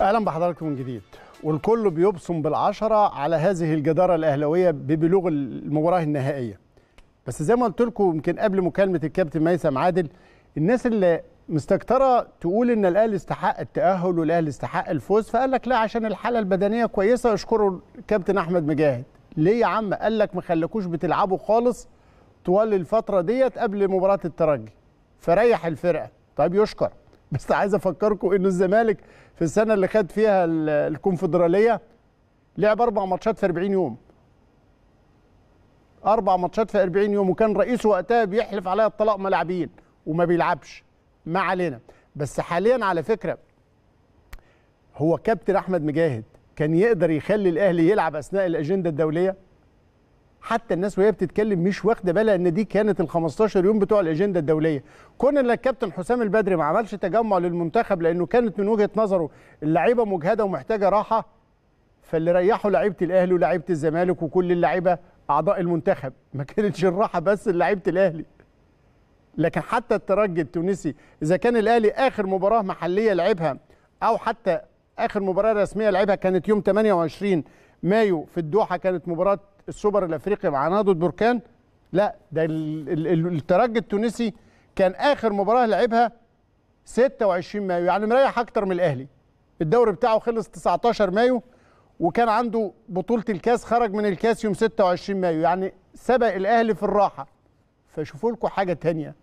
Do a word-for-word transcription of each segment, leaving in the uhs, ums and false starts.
اهلا بحضراتكم من جديد. والكل بيبصم بالعشره على هذه الجداره الاهلاويه ببلوغ المباراه النهائيه. بس زي ما قلت لكم يمكن قبل مكالمه الكابتن ميثم عادل، الناس اللي مستكتره تقول ان الاهلي استحق التاهل والاهلي استحق الفوز، فقال لك لا عشان الحاله البدنيه كويسه. اشكروا الكابتن احمد مجاهد. ليه يا عم؟ قال لك ما خلكوش بتلعبوا خالص طوال الفتره ديت قبل مباراه الترجي، فريح الفرقه. طيب يشكر، بس عايز افكركم انه الزمالك في السنه اللي خد فيها الكونفدراليه لعب اربع ماتشات في أربعين يوم. اربع ماتشات في أربعين يوم، وكان رئيسه وقتها بيحلف عليها الطلاق ملاعبين وما بيلعبش. ما علينا. بس حاليا على فكره هو كابتن احمد مجاهد كان يقدر يخلي الاهلي يلعب اثناء الاجنده الدوليه. حتى الناس وهي بتتكلم مش واخده بالها ان دي كانت ال خمستاشر يوم بتوع الاجنده الدوليه. كون ان الكابتن حسام البدري ما عملش تجمع للمنتخب لانه كانت من وجهه نظره اللعيبه مجهده ومحتاجه راحه، فاللي ريحوا لعيبه الاهلي ولاعيبه الزمالك وكل اللعيبه اعضاء المنتخب، ما كانتش الراحه بس لعيبه الاهلي. لكن حتى الترجي التونسي اذا كان الاهلي اخر مباراه محليه لعبها او حتى اخر مباراه رسميه لعبها كانت يوم ثمانية وعشرين مايو في الدوحه، كانت مباراه السوبر الافريقي مع نهضة بركان. لا ده الترجي التونسي كان اخر مباراه لعبها ستة وعشرين مايو، يعني مريح اكتر من الاهلي. الدوري بتاعه خلص تسعتاشر مايو، وكان عنده بطوله الكاس، خرج من الكاس يوم ستة وعشرين مايو، يعني سبق الاهلي في الراحه. فشوفوا لكم حاجه ثانيه،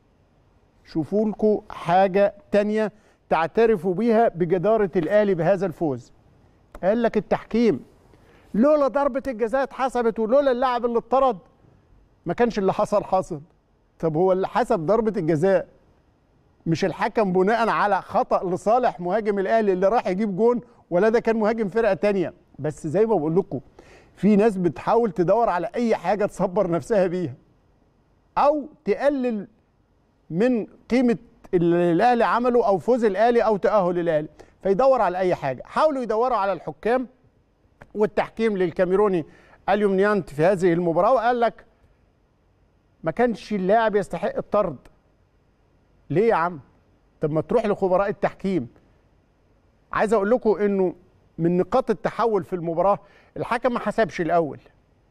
شوفوا لكم حاجه ثانيه تعترفوا بيها بجداره الاهلي بهذا الفوز. قال لك التحكيم، لولا ضربه الجزاء اتحسبت ولولا اللاعب اللي اتطرد ما كانش اللي حصل حصل. طب هو اللي حسب ضربه الجزاء مش الحكم بناء على خطأ لصالح مهاجم الاهلي اللي راح يجيب جون، ولا ده كان مهاجم فرقه ثانيه؟ بس زي ما بقول لكم في ناس بتحاول تدور على اي حاجه تصبر نفسها بيها او تقلل من قيمه اللي الاهلي عمله او فوز الاهلي او تاهل الاهلي، فيدور على اي حاجه. حاولوا يدوروا على الحكام والتحكيم للكاميروني اليوم نيانت في هذه المباراه، وقال لك ما كانش اللاعب يستحق الطرد. ليه يا عم؟ طب ما تروح لخبراء التحكيم. عايز اقول لكم انه من نقاط التحول في المباراه الحكم ما حسبش الاول.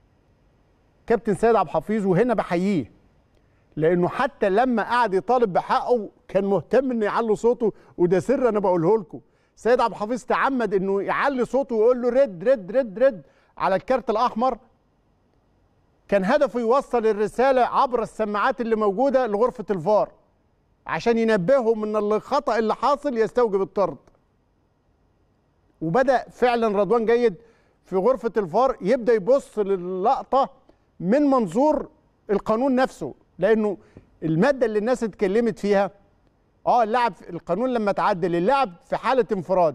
كابتن سيد عبد الحفيظ، وهنا بحييه لانه حتى لما قعد يطالب بحقه كان مهتم انه يعلي صوته، وده سر انا بقوله لكم. سيد عبد الحفيظ تعمد انه يعلي صوته ويقول له رد رد رد رد على الكارت الاحمر. كان هدفه يوصل الرساله عبر السماعات اللي موجوده لغرفه الفار عشان ينبههم ان الخطا اللي حاصل يستوجب الطرد. وبدا فعلا رضوان جيد في غرفه الفار يبدا يبص للقطه من منظور القانون نفسه، لانه الماده اللي الناس اتكلمت فيها اه اللاعب القانون لما تعدل اللاعب في حاله انفراد،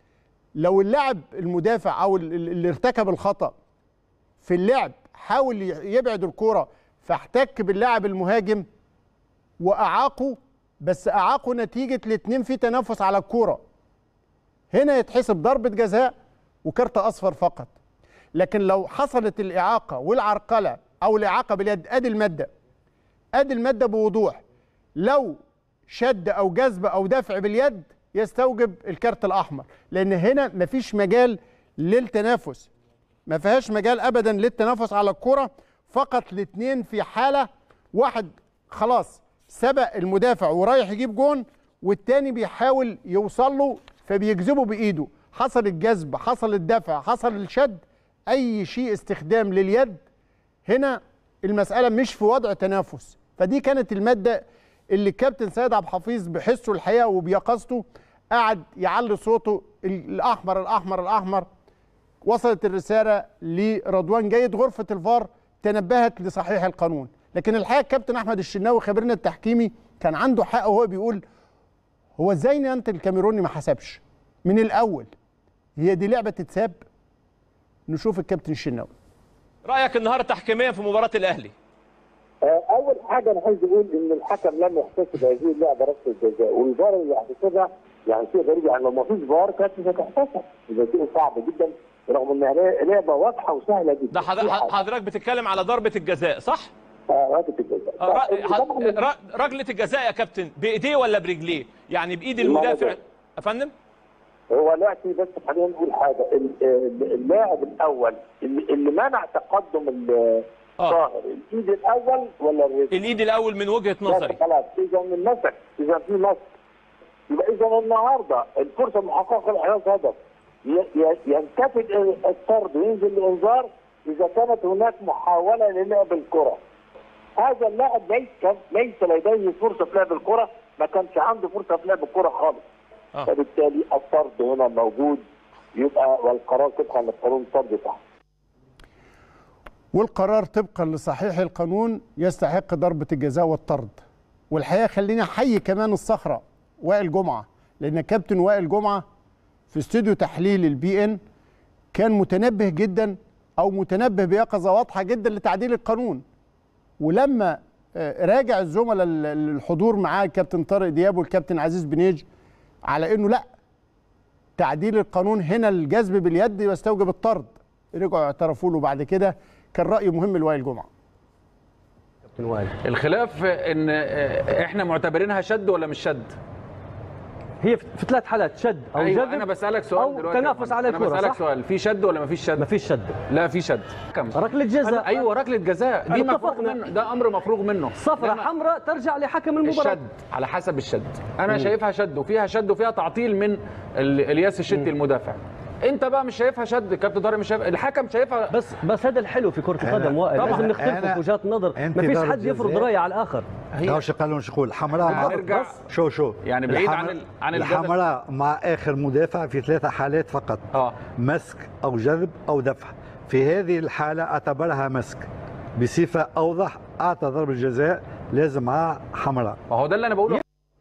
لو اللاعب المدافع او اللي ارتكب الخطا في اللعب حاول يبعد الكره فاحتك باللاعب المهاجم واعاقه، بس اعاقه نتيجه الاثنين في تنافس على الكره، هنا يتحسب ضربه جزاء وكارت اصفر فقط. لكن لو حصلت الاعاقه والعرقله او الاعاقه باليد، ادي الماده ادي الماده بوضوح، لو شد او جذب او دفع باليد يستوجب الكارت الاحمر، لان هنا مفيش مجال للتنافس، ما فيهاش مجال ابدا للتنافس على الكره، فقط الاثنين في حاله واحد خلاص سبق المدافع ورايح يجيب جون والتاني بيحاول يوصل له فبيجذبه بايده، حصل الجذب حصل الدفع حصل الشد، اي شيء استخدام لليد هنا المساله مش في وضع تنافس. فدي كانت الماده اللي الكابتن سيد عبد الحفيظ بحسه الحقيقه وبيقظته قعد يعلي صوته الاحمر الاحمر الاحمر. وصلت الرساله لرضوان جيد، غرفه الفار تنبهت لصحيح القانون. لكن الحقيقه الكابتن احمد الشناوي خبيرنا التحكيمي كان عنده حق وهو بيقول هو ازاي نيانت الكاميروني ما حسبش من الاول؟ هي دي لعبه تتساب؟ نشوف الكابتن الشناوي. رايك النهارده تحكيميا في مباراه الاهلي؟ اول حاجه انا عايز اقول ان الحكم لم يحتسب هذه اللعبه ركله الجزاء، والفار اللي يحتسبها يعني شيء غريب، يعني لو ما فيش فار كانت مش هتحتسب، ده شيء صعب جدا رغم انها لعبه واضحه وسهله جدا. ده حضرتك بتتكلم على ضربه الجزاء صح؟ اه ركله الجزاء. ركله الجزاء يا كابتن بايديه ولا برجليه؟ يعني بايد المدافع يا فندم؟ هو دلوقتي بس خلينا نقول حاجه، اللاعب الاول اللي, اللي منع تقدم الطاهر الايد الاول ولا الرجل؟ الايد الاول من وجهه نظري. خلاص اذا من نسق، اذا في نسق يبقى اذا النهارده الفرصه المحققه لاحراز هدف ينتفد الطرد وينزل الانذار اذا كانت هناك محاوله للعب الكره. هذا اللاعب ليس ليس لديه فرصه في لعب الكره، ما كانش عنده فرصه في لعب الكره خالص. آه. فبالتالي الطرد هنا موجود، يبقى والقرار طبقا لقانون الطرد تحت. والقرار طبقا لصحيح القانون يستحق ضربه الجزاء والطرد. والحقيقه خليني احيي كمان الصخره وائل جمعه، لان كابتن وائل جمعه في استوديو تحليل البي ان كان متنبه جدا او متنبه بيقظه واضحه جدا لتعديل القانون. ولما راجع الزملاء الحضور معاه الكابتن طارق دياب والكابتن عزيز بنيج على انه لا، تعديل القانون هنا الجذب باليد يستوجب الطرد، رجعوا اعترفوا له بعد كده. كان راي مهم لوائل جمعه. كابتن وائل، الخلاف ان احنا معتبرينها شد ولا مش شد؟ هي في ثلاث حالات، شد او أيوة جذب انا بسالك سؤال أو دلوقتي، تنافس على الكره. انا بسالك سؤال، في شد ولا ما فيش شد؟ ما فيش شد. لا في شد. كم؟ ركله جزاء. ايوه ركله جزاء دي مفروغ منه، ده امر مفروغ منه. صفرة حمراء ترجع لحكم المباراه. الشد على حسب الشد، انا مم. شايفها شد وفيها شد وفيها تعطيل من الياس الشتي المدافع. انت بقى مش شايفها شد، كابتن طارق مش شايف، الحكم شايفها. بس بس هذا الحلو في كره القدم وائل، لازم نختلف في وجهات النظر، ما فيش حد يفرض رايه على الاخر. هي شو قالوا شو يقول حمراء مع شو شو يعني بعيد عن ال... عن الحمراء مع اخر مدافع في ثلاثه حالات فقط. اه مسك او جذب او دفع. في هذه الحاله اعتبرها مسك بصفه اوضح، اعطى ضربه جزاء لازم معها حمراء. ما هو ده اللي انا بقوله.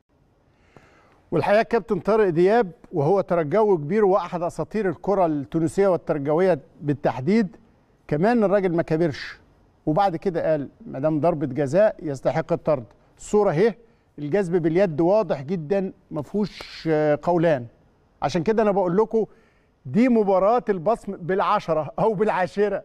والحقيقه كابتن طارق دياب وهو ترجوي كبير واحد اساطير الكره التونسيه والترجويه بالتحديد، كمان الراجل ما كبرش، وبعد كده قال ما دام ضربه جزاء يستحق الطرد. الصوره اهي، الجذب باليد واضح جدا ما فيهوش قولان. عشان كده انا بقول لكم دي مباراه البصم بالعشره او بالعاشره.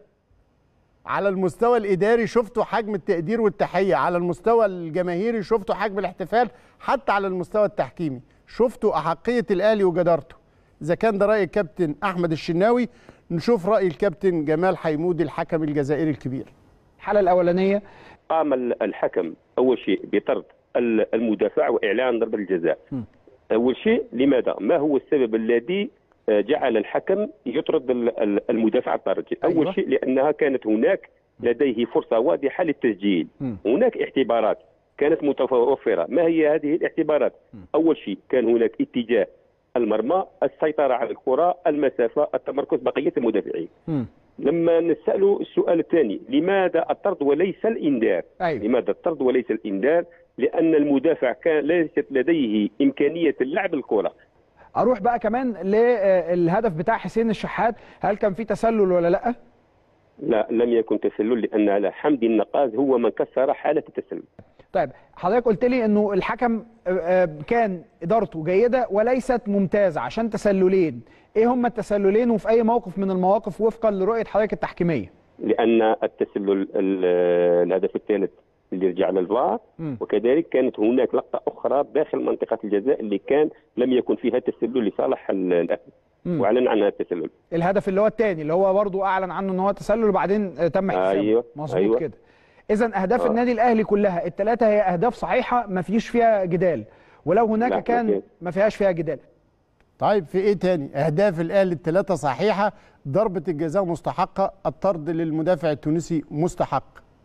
على المستوى الاداري شفتوا حجم التقدير والتحيه، على المستوى الجماهيري شفتوا حجم الاحتفال، حتى على المستوى التحكيمي شفتوا احقيه الاهلي وجدارته. اذا كان ده راي الكابتن احمد الشناوي، نشوف راي الكابتن جمال حيمودي الحكم الجزائري الكبير. الحاله الاولانيه قام الحكم اول شيء بطرد المدافع واعلان ضربه الجزاء. اول شيء لماذا؟ ما هو السبب الذي جعل الحكم يطرد المدافع الطارد؟ اول أيوة. شيء لانها كانت هناك لديه فرصه واضحه للتسجيل. م. هناك اعتبارات كانت متوفره. ما هي هذه الاعتبارات؟ م. اول شيء كان هناك اتجاه المرمى، السيطره على الكره، المسافه، التمركز، بقيه المدافعين. م. لما نسأله السؤال الثاني، لماذا الطرد وليس الإنذار؟ أيوة. لماذا الطرد وليس الإنذار؟ لأن المدافع كان ليست لديه إمكانية اللعب الكرة. أروح بقى كمان للهدف بتاع حسين الشحات، هل كان في تسلل ولا لأ؟ لا، لم يكن تسلل، لأن على حمدي النقاز هو من كسر حالة التسلل. طيب حضرتك قلت لي انه الحكم كان ادارته جيده وليست ممتازه عشان تسللين، ايه هم التسللين وفي اي موقف من المواقف وفقا لرؤيه حضرتك التحكيميه؟ لان التسلل الهدف الثالث اللي رجع للفار، وكذلك كانت هناك لقطه اخرى داخل منطقه الجزاء اللي كان لم يكن فيها تسلل لصالح الاهلي واعلن عنها التسلل. الهدف اللي هو الثاني اللي هو برضه اعلن عنه ان هو تسلل وبعدين تم احتسابه. ايوه مظبوط أيوة. كده. إذا أهداف آه. النادي الأهلي كلها الثلاثة هي أهداف صحيحة ما فيش فيها جدال، ولو هناك كان ما فيهاش فيها جدال. طيب في إيه تاني؟ أهداف الأهلي الثلاثة صحيحة، ضربة الجزاء مستحقة، الطرد للمدافع التونسي مستحق.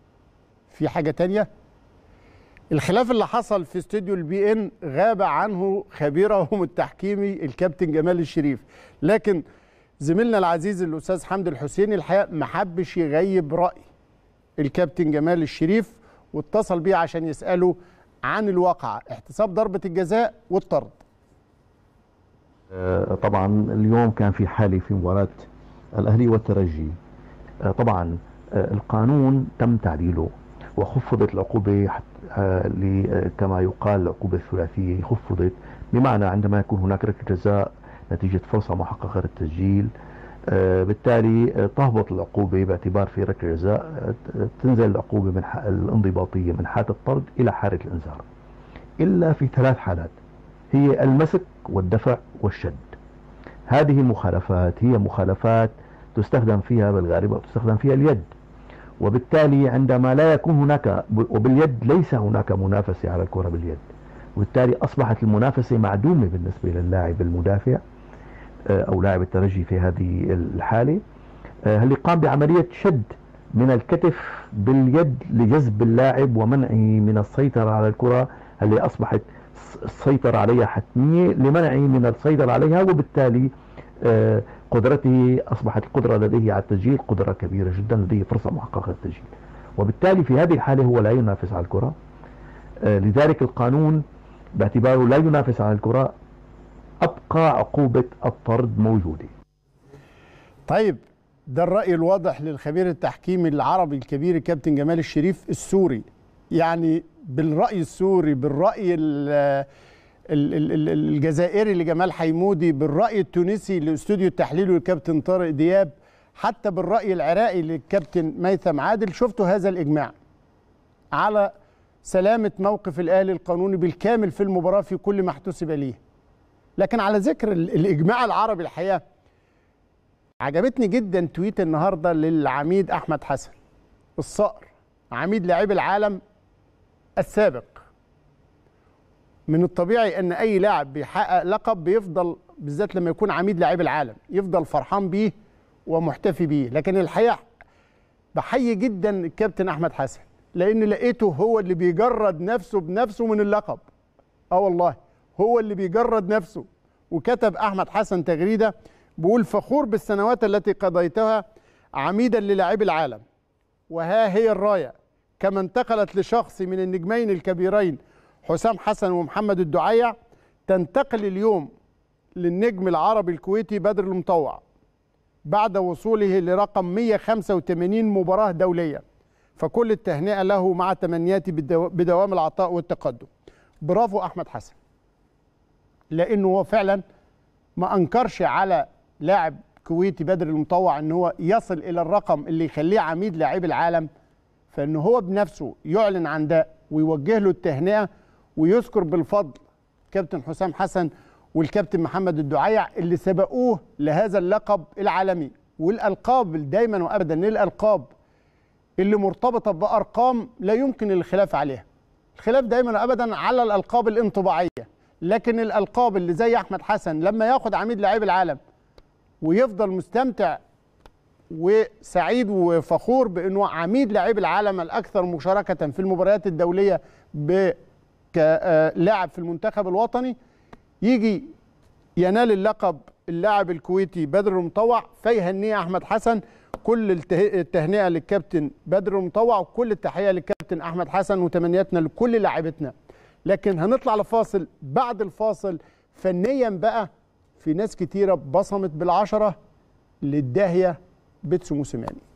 في حاجة تانية؟ الخلاف اللي حصل في استوديو البي إن غاب عنه خبيرهم التحكيمي الكابتن جمال الشريف، لكن زميلنا العزيز الأستاذ حمدي الحسيني الحقيقة ما حبش يغيب رأي الكابتن جمال الشريف، واتصل بيه عشان يسأله عن الواقعة، احتساب ضربة الجزاء والطرد. طبعا اليوم كان في حالة في مباراة الأهلي والترجي. طبعا القانون تم تعديله وخفضت العقوبة كما يقال العقوبة الثلاثية خفضت، بمعنى عندما يكون هناك ركلة جزاء نتيجة فرصة محققة للتسجيل، بالتالي تهبط العقوبة باعتبار في ركلة جزاء، تنزل العقوبة من الانضباطية من حالة الطرد إلى حالة الإنذار، إلا في ثلاث حالات هي المسك والدفع والشد. هذه المخالفات هي مخالفات تستخدم فيها بالغالب وتستخدم فيها اليد، وبالتالي عندما لا يكون هناك، وباليد ليس هناك منافسة على الكرة باليد، وبالتالي أصبحت المنافسة معدومة بالنسبة للاعب المدافع أو لاعب الترجي في هذه الحالة. اللي قام بعملية شد من الكتف باليد لجذب اللاعب ومنعه من السيطرة على الكرة اللي أصبحت السيطرة عليها حتمية لمنعه من السيطرة عليها، وبالتالي قدرته أصبحت القدرة لديه على التسجيل قدرة كبيرة جدا، لديه فرصة محققة للتسجيل، وبالتالي في هذه الحالة هو لا ينافس على الكرة. لذلك القانون باعتباره لا ينافس على الكرة أبقى عقوبة الطرد موجودة. طيب ده الرأي الواضح للخبير التحكيمي العربي الكبير الكابتن جمال الشريف السوري، يعني بالرأي السوري، بالرأي الجزائري لجمال حيمودي، بالرأي التونسي لاستوديو التحليل والكابتن طارق دياب، حتى بالرأي العراقي للكابتن ميثم عادل. شفتوا هذا الإجماع على سلامة موقف الأهلي القانوني بالكامل في المباراة في كل ما احتسب ليه. لكن على ذكر الإجماع العربي، الحقيقة عجبتني جدا تويت النهارده للعميد أحمد حسن الصقر، عميد لاعبي العالم السابق. من الطبيعي ان اي لاعب بيحقق لقب بيفضل، بالذات لما يكون عميد لاعبي العالم، يفضل فرحان بيه ومحتفي بيه. لكن الحقيقه بحيي جدا الكابتن احمد حسن، لان لقيته هو اللي بيجرد نفسه بنفسه من اللقب. اه والله هو اللي بيجرد نفسه. وكتب احمد حسن تغريده بيقول: فخور بالسنوات التي قضيتها عميدا للاعبي العالم، وها هي الرايه كما انتقلت لشخص من النجمين الكبيرين حسام حسن ومحمد الدعيع، تنتقل اليوم للنجم العربي الكويتي بدر المطوع بعد وصوله لرقم مئة وخمسة وثمانين مباراة دولية. فكل التهنئة له مع تمنياتي بدوام العطاء والتقدم. برافو أحمد حسن، لأنه هو فعلا ما أنكرش على لاعب كويتي بدر المطوع أنه هو يصل إلى الرقم اللي يخليه عميد لاعبي العالم، فإنه هو بنفسه يعلن عن ده ويوجه له التهنئة ويذكر بالفضل كابتن حسام حسن والكابتن محمد الدعيع اللي سبقوه لهذا اللقب العالمي. والألقاب دايما وأبدا الألقاب اللي مرتبطة بأرقام لا يمكن الخلاف عليها. الخلاف دايما وأبدا على الألقاب الانطباعية، لكن الألقاب اللي زي أحمد حسن لما ياخد عميد لاعبي العالم ويفضل مستمتع وسعيد وفخور بأنه عميد لاعبي العالم الأكثر مشاركة في المباريات الدولية كلاعب في المنتخب الوطني، يجي ينال اللقب اللاعب الكويتي بدر المطوع فيهنيه أحمد حسن. كل التهنئة للكابتن بدر المطوع وكل التحية للكابتن أحمد حسن وتمنياتنا لكل لاعبتنا. لكن هنطلع لفاصل، بعد الفاصل فنيا بقى في ناس كتيرة بصمت بالعشرة للداهية بيتسو موسيماني.